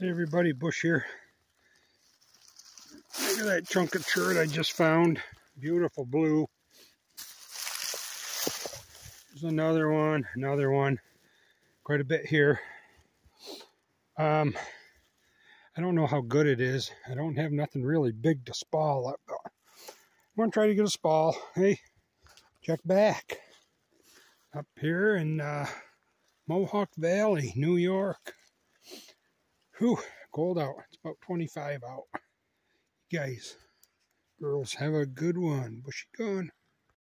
Hey everybody, Bush here. Look at that chunk of chert I just found. Beautiful blue. There's another one. Quite a bit here. I don't know how good it is. I don't have nothing really big to spall up. I'm going to try to get a spall. Hey, check back. Up here in Mohawk Valley, New York. Whew, cold out. It's about 25 out. You guys, girls, have a good one. Bushy gone.